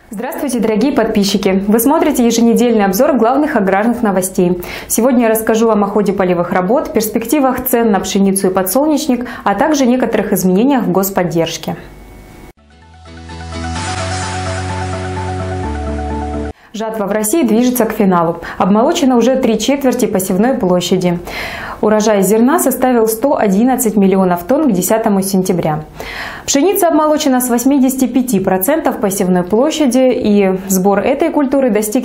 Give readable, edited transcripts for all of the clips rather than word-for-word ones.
Здравствуйте, дорогие подписчики! Вы смотрите еженедельный обзор главных аграрных новостей. Сегодня я расскажу вам о ходе полевых работ, перспективах цен на пшеницу и подсолнечник, а также некоторых изменениях в господдержке. Жатва в России движется к финалу. Обмолочено уже 3/4 посевной площади. Урожай зерна составил 111 миллионов тонн к 10 сентября. Пшеница обмолочена с 85% посевной площади, и сбор этой культуры достиг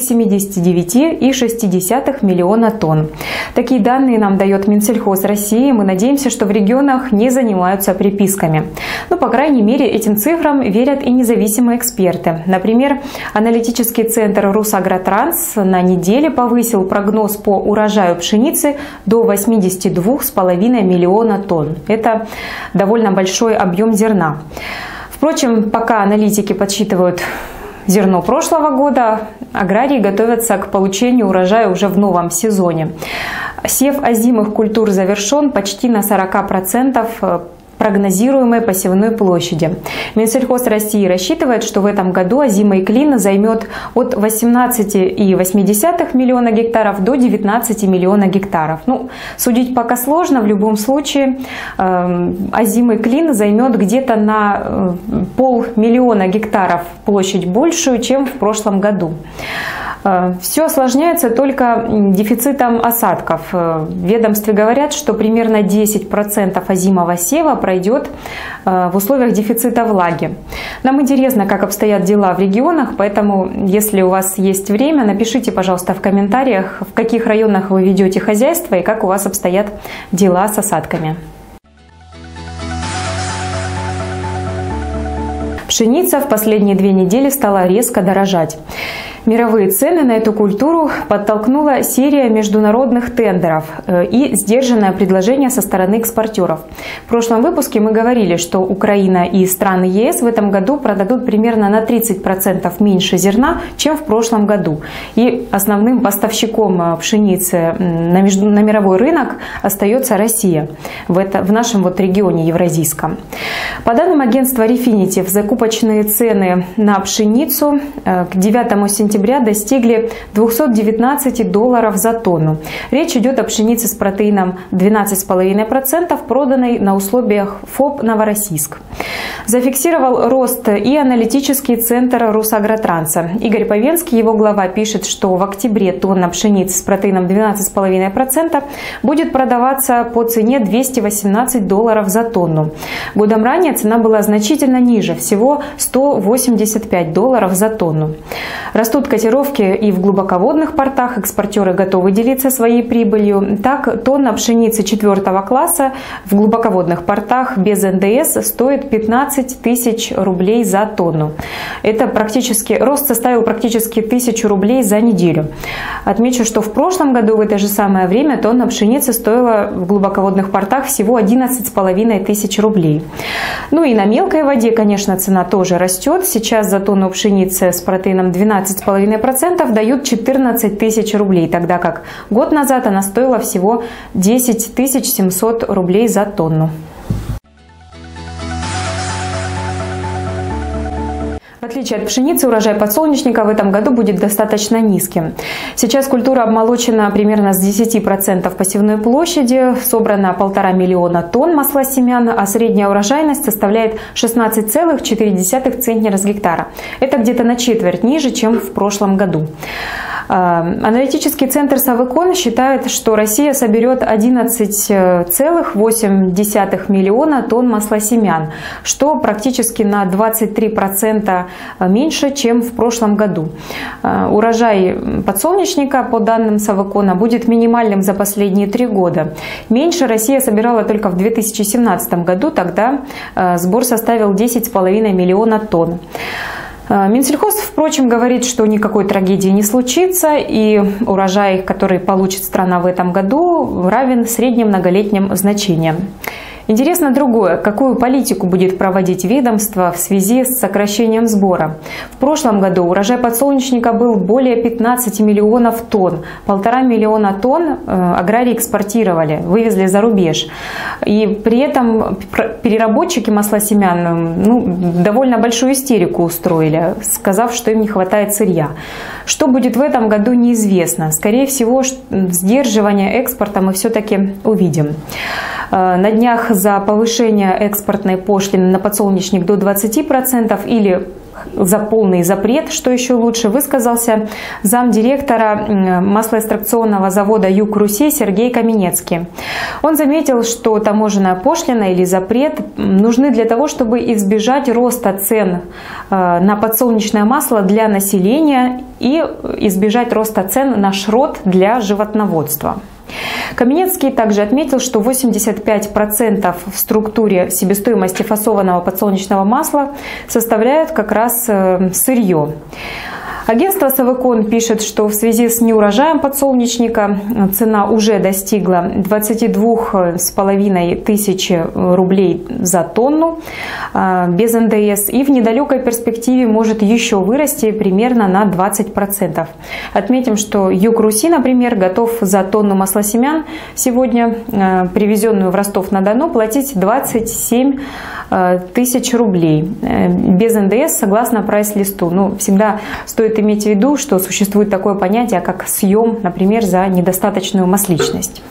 79,6 миллиона тонн. Такие данные нам дает Минсельхоз России. Мы надеемся, что в регионах не занимаются приписками. Но, по крайней мере, этим цифрам верят и независимые эксперты. Например, аналитический центр Русагротранс на неделе повысил прогноз по урожаю пшеницы до 82,5 миллиона тонн. Это довольно большой объем зерна. Впрочем, пока аналитики подсчитывают зерно прошлого года, аграрии готовятся к получению урожая уже в новом сезоне. Сев озимых культур завершен почти на 40% прогнозируемой посевной площади. Минсельхоз России рассчитывает, что в этом году озимый клин займет от 18,8 миллиона гектаров до 19 миллиона гектаров. Судить пока сложно, в любом случае озимый клин займет где-то на 500 000 гектаров площадь большую, чем в прошлом году. Все осложняется только дефицитом осадков. В ведомстве говорят, что примерно 10% озимого сева пройдет в условиях дефицита влаги. Нам интересно, как обстоят дела в регионах, поэтому, если у вас есть время, напишите, пожалуйста, в комментариях, в каких районах вы ведете хозяйство и как у вас обстоят дела с осадками. Пшеница в последние 2 недели стала резко дорожать. Мировые цены на эту культуру подтолкнула серия международных тендеров и сдержанное предложение со стороны экспортеров. В прошлом выпуске мы говорили, что Украина и страны ЕС в этом году продадут примерно на 30% меньше зерна, чем в прошлом году. И основным поставщиком пшеницы на мировой рынок остается Россия в нашем регионе евразийском. По данным агентства Refinitiv, закупочные цены на пшеницу к 9 сентября достигли $219 за тонну. Речь идет о пшенице с протеином 12,5%, проданной на условиях ФОП «Новороссийск». Зафиксировал рост и аналитический центр Русагротранса. Игорь Павенский, его глава, пишет, что в октябре тонна пшеницы с протеином 12,5% будет продаваться по цене $218 за тонну. Годом ранее цена была значительно ниже, всего $185 за тонну. Растут котировки и в глубоководных портах, экспортеры готовы делиться своей прибылью. Так, тонна пшеницы 4 класса в глубоководных портах без НДС стоит 15 тысяч рублей за тонну. Рост составил практически 1000 рублей за неделю. Отмечу, что в прошлом году в это же самое время тонна пшеницы стоила в глубоководных портах всего 11,5 тысяч рублей. И на мелкой воде, конечно, цена тоже растет. Сейчас за тонну пшеницы с протеином 12,5% дают 14 тысяч рублей, тогда как год назад она стоила всего 10 700 рублей за тонну. В отличие от пшеницы, урожай подсолнечника в этом году будет достаточно низким. Сейчас культура обмолочена примерно с 10% посевной площади, собрано 1,5 миллиона тонн масла семян, а средняя урожайность составляет 16,4 центнера с гектара. Это где-то на четверть ниже, чем в прошлом году. Аналитический центр Савыкон считает, что Россия соберет 11,8 миллиона тонн масла семян, что практически на 23% меньше, чем в прошлом году. Урожай подсолнечника, по данным Савыкона, будет минимальным за последние 3 года. Меньше Россия собирала только в 2017 году, тогда сбор составил 10,5 миллиона тонн. Минсельхоз, впрочем, говорит, что никакой трагедии не случится, и урожай, который получит страна в этом году, равен средним многолетним значениям. Интересно другое, какую политику будет проводить ведомство в связи с сокращением сбора. В прошлом году урожай подсолнечника был более 15 миллионов тонн. 1,5 миллиона тонн аграрии экспортировали, вывезли за рубеж. И при этом переработчики маслосемян довольно большую истерику устроили, сказав, что им не хватает сырья. Что будет в этом году, неизвестно. Скорее всего, сдерживание экспорта мы все-таки увидим. На днях за повышение экспортной пошлины на подсолнечник до 20% или за полный запрет, что еще лучше, высказался замдиректора маслоэкстракционного завода «Юг-Руси» Сергей Каменецкий. Он заметил, что таможенная пошлина или запрет нужны для того, чтобы избежать роста цен на подсолнечное масло для населения и избежать роста цен на шрот для животноводства. Каменецкий также отметил, что 85% в структуре себестоимости фасованного подсолнечного масла составляют как раз сырье. Агентство Совекон пишет, что в связи с неурожаем подсолнечника цена уже достигла 22,5 тысячи рублей за тонну без НДС и в недалекой перспективе может еще вырасти примерно на 20%. Отметим, что Юг-Руси, например, готов за тонну маслосемян сегодня, привезенную в Ростов-на-Дону, платить 27 тысяч рублей без НДС согласно прайс-листу. Но всегда стоит иметь в виду, что существует такое понятие, как съем, например, за недостаточную масличность.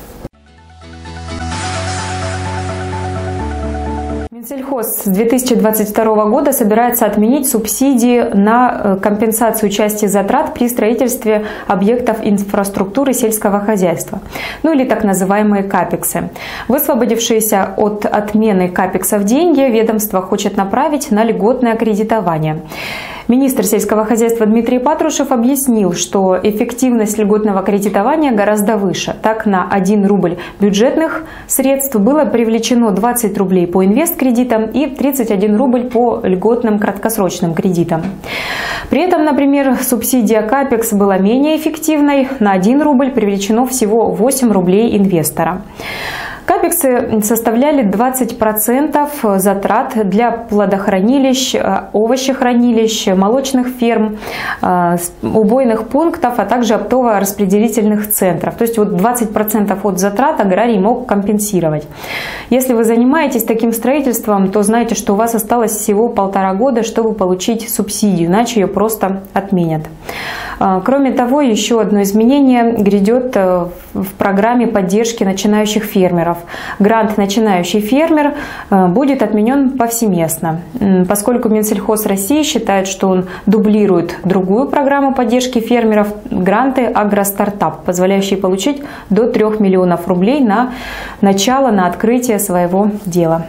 Минсельхоз с 2022 года собирается отменить субсидии на компенсацию части затрат при строительстве объектов инфраструктуры сельского хозяйства, или так называемые капексы. Высвободившиеся от отмены капексов деньги ведомство хочет направить на льготное кредитование. Министр сельского хозяйства Дмитрий Патрушев объяснил, что эффективность льготного кредитования гораздо выше. Так, на 1 рубль бюджетных средств было привлечено 20 рублей по инвесткредитам и 31 рубль по льготным краткосрочным кредитам. При этом, например, субсидия капекс была менее эффективной. На 1 рубль привлечено всего 8 рублей инвестора. Капексы составляли 20% затрат для плодохранилищ, овощехранилищ, молочных ферм, убойных пунктов, а также оптово-распределительных центров. То есть 20% от затрат аграрий мог компенсировать. Если вы занимаетесь таким строительством, то знайте, что у вас осталось всего 1,5 года, чтобы получить субсидию, иначе ее просто отменят. Кроме того, еще одно изменение грядет в программе поддержки начинающих фермеров. Грант «Начинающий фермер» будет отменен повсеместно, поскольку Минсельхоз России считает, что он дублирует другую программу поддержки фермеров – гранты «Агростартап», позволяющие получить до 3 миллионов рублей на начало, на открытие своего дела.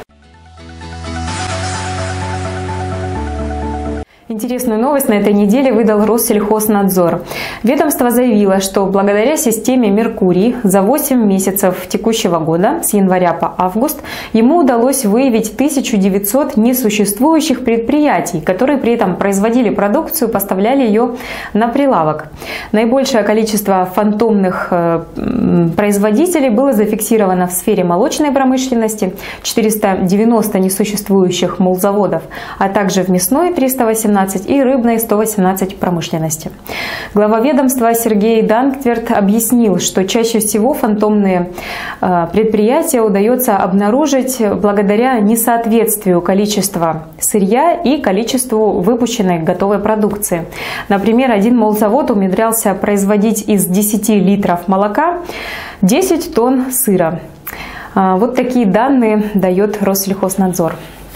Интересную новость на этой неделе выдал Россельхознадзор. Ведомство заявило, что благодаря системе «Меркурий» за 8 месяцев текущего года, с января по август, ему удалось выявить 1900 несуществующих предприятий, которые при этом производили продукцию, поставляли ее на прилавок. Наибольшее количество фантомных производителей было зафиксировано в сфере молочной промышленности, 490 несуществующих молзаводов, а также в мясной 318 и рыбной 118 промышленности. Глава ведомства Сергей Данктверт объяснил, что чаще всего фантомные предприятия удается обнаружить благодаря несоответствию количества сырья и количеству выпущенной готовой продукции. Например, один молзавод умудрялся производить из 10 литров молока 10 тонн сыра. Вот такие данные дает Россельхознадзор.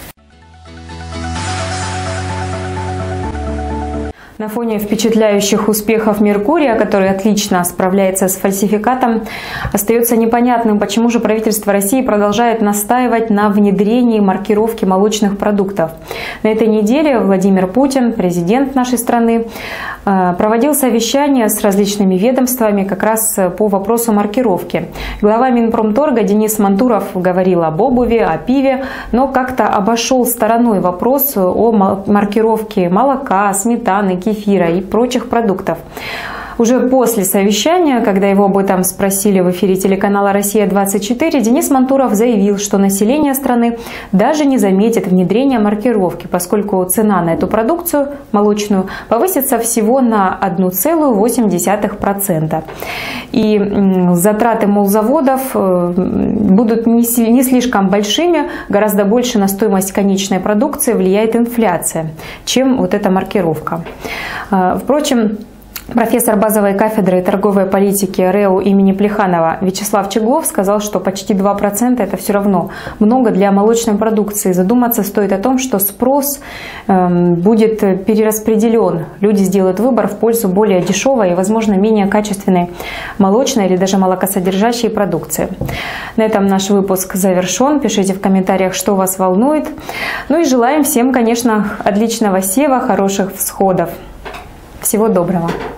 На фоне впечатляющих успехов «Меркурия», который отлично справляется с фальсификатом, остается непонятным, почему же правительство России продолжает настаивать на внедрении маркировки молочных продуктов. На этой неделе Владимир Путин, президент нашей страны, проводил совещание с различными ведомствами как раз по вопросу маркировки. Глава Минпромторга Денис Мантуров говорил об обуви, о пиве, но как-то обошел стороной вопрос о маркировке молока, сметаны, кефира и прочих продуктов. Уже после совещания, когда его об этом спросили в эфире телеканала «Россия-24», Денис Мантуров заявил, что население страны даже не заметит внедрения маркировки, поскольку цена на эту продукцию молочную повысится всего на 1,8%. И затраты молзаводов будут не слишком большими, гораздо больше на стоимость конечной продукции влияет инфляция, чем вот эта маркировка. Впрочем, профессор базовой кафедры торговой политики РЭУ имени Плеханова Вячеслав Чеглов сказал, что почти 2% это все равно много для молочной продукции. Задуматься стоит о том, что спрос будет перераспределен. Люди сделают выбор в пользу более дешевой и, возможно, менее качественной молочной или даже молокосодержащей продукции. На этом наш выпуск завершен. Пишите в комментариях, что вас волнует. Ну и желаем всем, конечно, отличного сева, хороших всходов. Всего доброго!